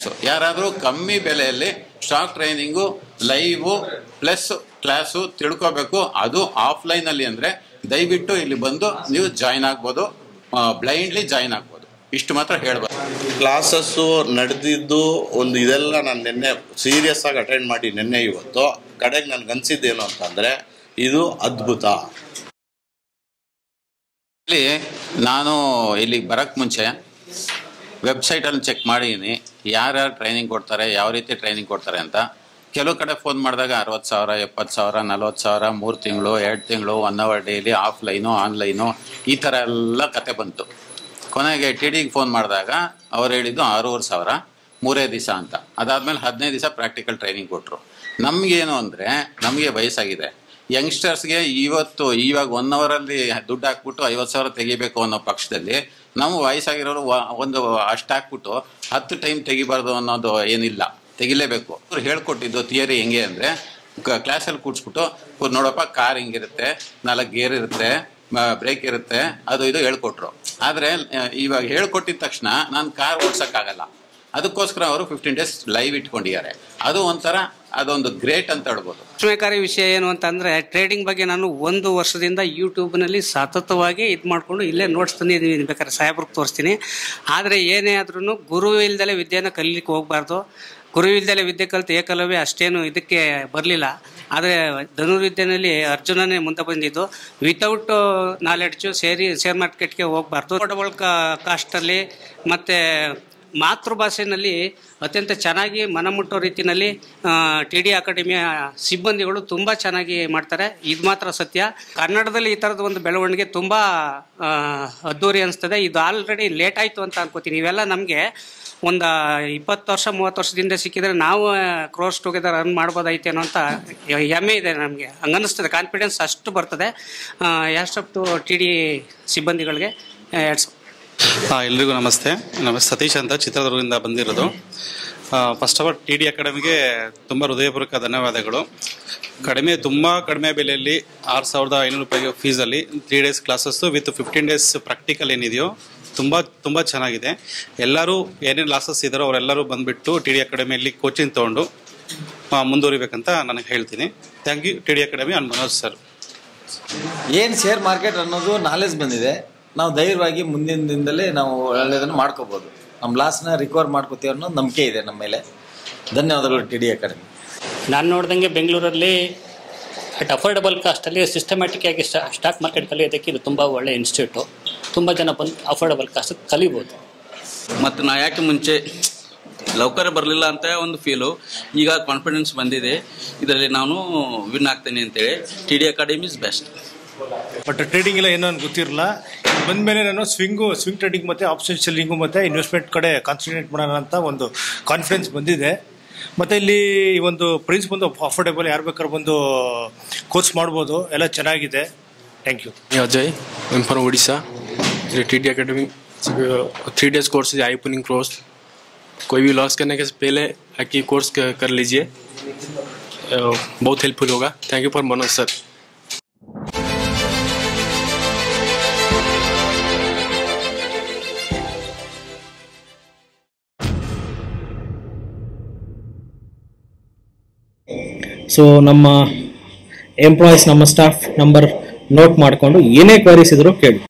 ಯಾರಾದರೂ ಕಮ್ಮಿ ಬೆಲೆಯಲ್ಲಿ stock training live plus class ತಿಳ್ಕೋಬೇಕು, ಅದು ಆಫ್ಲೈನಲ್ಲಿ ಅಂದರೆ ದಯವಿಟ್ಟು ಇಲ್ಲಿ ಬಂದು ನೀವು ಜಾಯ್ನ್ ಆಗ್ಬೋದು, ಬ್ಲೈಂಡ್ಲಿ ಜಾಯ್ನ್ ಆಗ್ಬೋದು. ಇಷ್ಟು ಮಾತ್ರ ಹೇಳ್ಬೋದು. ಕ್ಲಾಸಸ್ಸು ನಡೆದಿದ್ದು ಒಂದು ಇದೆಲ್ಲ ನಾನು ನಿನ್ನೆ ಸೀರಿಯಸ್ ಆಗಿ ಅಟೆಂಡ್ ಮಾಡಿ ನಿನ್ನೆ ಇವತ್ತು ಕಡೆಗೆ ನನಗೆ ಅನಿಸಿದ್ದೇನು ಅಂತಂದರೆ ಇದು ಅದ್ಭುತ. ಇಲ್ಲಿ ನಾನು ಇಲ್ಲಿಗೆ ಬರೋಕ್ಕೆ ಮುಂಚೆ ವೆಬ್ಸೈಟಲ್ಲಿ ಚೆಕ್ ಮಾಡಿದ್ದೀನಿ ಯಾರ್ಯಾರು ಟ್ರೈನಿಂಗ್ ಕೊಡ್ತಾರೆ, ಯಾವ ರೀತಿ ಟ್ರೈನಿಂಗ್ ಕೊಡ್ತಾರೆ ಅಂತ. ಕೆಲವು ಕಡೆ ಫೋನ್ ಮಾಡಿದಾಗ 60,000, 70,000, 40,000, 3 ತಿಂಗಳು, 2 ತಿಂಗಳು, 1 ಅವರ್ ಡೈಲಿ, ಆಫ್ಲೈನು ಆನ್ಲೈನು, ಈ ಥರ ಎಲ್ಲ ಕತೆ ಬಂತು. ಕೊನೆಗೆ TDಗೆ ಫೋನ್ ಮಾಡಿದಾಗ ಅವ್ರು ಹೇಳಿದ್ದು 6,500 3 ದಿವಸ ಅಂತ. ಅದಾದಮೇಲೆ 15 ದಿವಸ ಪ್ರಾಕ್ಟಿಕಲ್ ಟ್ರೈನಿಂಗ್ ಕೊಟ್ಟರು. ನಮಗೇನು ಅಂದರೆ ನಮಗೆ ವಯಸ್ಸಾಗಿದೆ, ಯಂಗ್ಸ್ಟರ್ಸ್ಗೆ ಇವಾಗ 1 ಅವರಲ್ಲಿ ದುಡ್ಡು ಹಾಕ್ಬಿಟ್ಟು 50,000 ತೆಗಿಬೇಕು ಅನ್ನೋ ಪಕ್ಷದಲ್ಲಿ ನಾವು ವಯಸ್ಸಾಗಿರೋರು ಒಂದು ಅಷ್ಟು ಹಾಕ್ಬಿಟ್ಟು 10 ಟೈಮ್ ತೆಗಿಬಾರ್ದು ಅನ್ನೋದು ಏನಿಲ್ಲ, ತೆಗಿಲೇಬೇಕು. ಅವ್ರು ಹೇಳ್ಕೊಟ್ಟಿದ್ದು ಥಿಯರಿ ಹೆಂಗೆ ಅಂದರೆ ಕ್ಲಾಸಲ್ಲಿ ಕೂಡಿಸ್ಬಿಟ್ಟು ನೋಡಪ್ಪ ಕಾರ್ ಹಿಂಗಿರುತ್ತೆ, 4 ಗೇರ್ ಇರುತ್ತೆ, ಬ್ರೇಕ್ ಇರುತ್ತೆ, ಅದು ಇದು ಹೇಳ್ಕೊಟ್ರು. ಆದರೆ ಇವಾಗ ಹೇಳ್ಕೊಟ್ಟಿದ ತಕ್ಷಣ ನಾನು ಕಾರ್ ಓಡ್ಸೋಕ್ಕಾಗಲ್ಲ. ಅದಕ್ಕೋಸ್ಕರ ಅವರು 15 ಡೇಸ್ ಲೈವ್ ಇಟ್ಕೊಂಡಿದ್ದಾರೆ. ಅದು ಒಂಥರ ಅದೊಂದು ಗ್ರೇಟ್ ಅಂತ ಹೇಳ್ಬೋದು. ವಿಸ್ಮಯಕಾರಿ ವಿಷಯ ಏನು ಅಂತಂದರೆ ಟ್ರೇಡಿಂಗ್ ಬಗ್ಗೆ ನಾನು 1 ವರ್ಷದಿಂದ ಯೂಟ್ಯೂಬ್ನಲ್ಲಿ ಸತತವಾಗಿ ಇದು ಮಾಡಿಕೊಂಡು ಇಲ್ಲೇ ನೋಟ್ಸ್ ತಂದಿದ್ದೀನಿ, ಬೇಕಾದ್ರೆ ಸಾಹೇಬ್ರಿಗೆ ತೋರಿಸ್ತೀನಿ. ಆದರೆ ಏನೇ ಆದ್ರೂ ಗುರು ಇಲ್ದಲೆ ವಿದ್ಯೆನ ಕಲೀಲಿಕ್ಕೆ ಹೋಗಬಾರ್ದು. ಗುರು ಇಲ್ದಲೆ ವಿದ್ಯೆ ಕಲಿತು ಏಕಲವ್ಯ ಅಷ್ಟೇನು ಇದಕ್ಕೆ ಬರಲಿಲ್ಲ. ಆದರೆ ಧನುರ್ವಿದ್ಯೆಯಲ್ಲಿ ಅರ್ಜುನನೇ ಮುಂದೆ ಬಂದಿದ್ದು. ವಿತೌಟ್ ನಾಲೆಡ್ಜು ಶೇರ್ ಮಾರ್ಕೆಟ್ಗೆ ಹೋಗಬಾರ್ದು. ಅಫೋರ್ಡಬಲ್ ಕಾಸ್ಟಲ್ಲಿ ಮತ್ತು ಮಾತೃಭಾಷೆಯಲ್ಲಿ ಅತ್ಯಂತ ಚೆನ್ನಾಗಿ ಮನಮುಟ್ಟೋ ರೀತಿಯಲ್ಲಿ TD ಅಕಾಡೆಮಿಯ ಸಿಬ್ಬಂದಿಗಳು ತುಂಬ ಚೆನ್ನಾಗಿ ಮಾಡ್ತಾರೆ. ಇದು ಮಾತ್ರ ಸತ್ಯ. ಕನ್ನಡದಲ್ಲಿ ಈ ಥರದ ಒಂದು ಬೆಳವಣಿಗೆ ತುಂಬ ಅದ್ದೂರಿ ಅನಿಸ್ತದೆ. ಇದು ಆಲ್ರೆಡಿ ಲೇಟ್ ಆಯಿತು ಅಂತ ಅನ್ಕೋತೀನಿ. ಇವೆಲ್ಲ ನಮಗೆ ಒಂದು 20 ವರ್ಷ 30 ವರ್ಷದಿಂದ ಸಿಕ್ಕಿದ್ರೆ ನಾವು ಕ್ರೋಸ್ ಟುಗೆದರ್ ರನ್ ಮಾಡ್ಬೋದೈತೆ ಅನ್ನೋ ಅಂತ ಹೆಮ್ಮೆ ಇದೆ ನಮಗೆ. ಹಂಗನ್ನಿಸ್ತದೆ, ಕಾನ್ಫಿಡೆನ್ಸ್ ಅಷ್ಟು ಬರ್ತದೆ. ಯಾಷ್ಟು TD ಸಿಬ್ಬಂದಿಗಳಿಗೆ ಎಲ್ರಿಗೂ ನಮಸ್ತೆ. ಸತೀಶ್ ಅಂತ ಚಿತ್ರದುರ್ಗದಿಂದ ಬಂದಿರೋದು. ಫಸ್ಟ್ ಆಫ್ ಆಲ್ TD ಅಕಾಡೆಮಿಗೆ ತುಂಬ ಹೃದಯಪೂರ್ವಕ ಧನ್ಯವಾದಗಳು. ತುಂಬ ಕಡಿಮೆ ಬೆಲೆಯಲ್ಲಿ 6,500 ರೂಪಾಯಿ ಫೀಸಲ್ಲಿ 3 days classes with 15 days practical ಏನಿದೆಯೋ ತುಂಬ ಚೆನ್ನಾಗಿದೆ. ಎಲ್ಲರೂ ಏನೇನು ಕ್ಲಾಸಸ್ ಇದ್ದಾರೋ ಅವರೆಲ್ಲರೂ ಬಂದುಬಿಟ್ಟು TD ಅಕಾಡೆಮಿಯಲ್ಲಿ ಕೋಚಿಂಗ್ ತೊಗೊಂಡು ಮುಂದುವರಿಬೇಕಂತ ನನಗೆ ಹೇಳ್ತೀನಿ. Thank you TD academy and Manoj sir. ಏನು ಶೇರ್ ಮಾರ್ಕೆಟ್ ಅನ್ನೋದು ನಾಲೆಜ್ ಬಂದಿದೆ, ನಾವು ಧೈರ್ಯವಾಗಿ ಮುಂದಿನ ದಿನದಲ್ಲಿ ನಾವು ಒಳ್ಳೆಯದನ್ನು ಮಾಡ್ಕೋಬೋದು, ನಮ್ಮ ಲಾಸ್ನ ರಿಕವರ್ ಮಾಡ್ಕೋತೀವಿ ಅನ್ನೋ ನಂಬಿಕೆ ಇದೆ ನಮ್ಮ ಮೇಲೆ. ಧನ್ಯವಾದಗಳು TD ಅಕಾಡೆಮಿ. ನಾನು ನೋಡ್ದಂಗೆ ಬೆಂಗಳೂರಲ್ಲಿ ಅಟ್ ಅಫೋರ್ಡಬಲ್ ಕಾಸ್ಟಲ್ಲಿ ಸಿಸ್ಟಮ್ಯಾಟಿಕ್ ಆಗಿ ಸ್ಟಾಕ್ ಮಾರ್ಕೆಟ್ ಕಲಿಯೋದಕ್ಕೆ ಇದು ತುಂಬ ಒಳ್ಳೆ ಇನ್ಸ್ಟಿಟ್ಯೂಟು. ತುಂಬ ಜನ ಬಂದು ಅಫೋರ್ಡಬಲ್ ಕಾಸ್ಟ್ ಕಲಿಬೋದು. ಮತ್ತು ನಾ ಯಾಕೆ ಮುಂಚೆ ಲೌಕರ ಬರಲಿಲ್ಲ ಅಂತ ಒಂದು ಫೀಲು, ಈಗ ಕಾನ್ಫಿಡೆನ್ಸ್ ಬಂದಿದೆ, ಇದರಲ್ಲಿ ನಾನು ವಿನ್ ಆಗ್ತೇನೆ ಅಂತೇಳಿ. TD academy is best. But trading ಎಲ್ಲ ಏನೋ ಗೊತ್ತಿರಲ್ಲ. ಬಂದಮೇಲೆ ನಾನು ಸ್ವಿಂಗ್ ಟ್ರೇಡಿಂಗ್ ಮತ್ತು ಆಪ್ಷನ್ ಸೆಲ್ಲಿಂಗು ಮತ್ತು ಇನ್ವೆಸ್ಟ್ಮೆಂಟ್ ಕಡೆ ಕಾನ್ಸಂಟ್ರೇಟ್ ಮಾಡೋಣ ಅಂತ ಒಂದು ಕಾನ್ಫಿಡೆನ್ಸ್ ಬಂದಿದೆ. ಮತ್ತು ಇಲ್ಲಿ ಒಂದು ಪ್ರೈಸ್ ಬಂದು ಅಫೋರ್ಡೆಬಲ್, ಯಾರು ಬೇಕಾದ್ರೂ ಬಂದು ಕೋರ್ಸ್ ಮಾಡ್ಬೋದು, ಎಲ್ಲ ಚೆನ್ನಾಗಿದೆ. Thank you. Ajay, I'm from Odisha. TD academy 3 days course है, आई ओपनिंग कोर्स. कोई भी लॉस करने के पहले आके कोर्स कर लीजिए, बहुत हेल्पफुल होगा. Thank you for Manoj sir. So ನಮ್ಮ ಎಂಪ್ಲಾಯೀಸ್, ನಮ್ಮ ಸ್ಟಾಫ್ ನಂಬರ್ ನೋಟ್ ಮಾಡಿಕೊಂಡು ಏನೇ ಕ್ವೈರೀಸ್ ಇದ್ರೂ ಕೇಳಿ.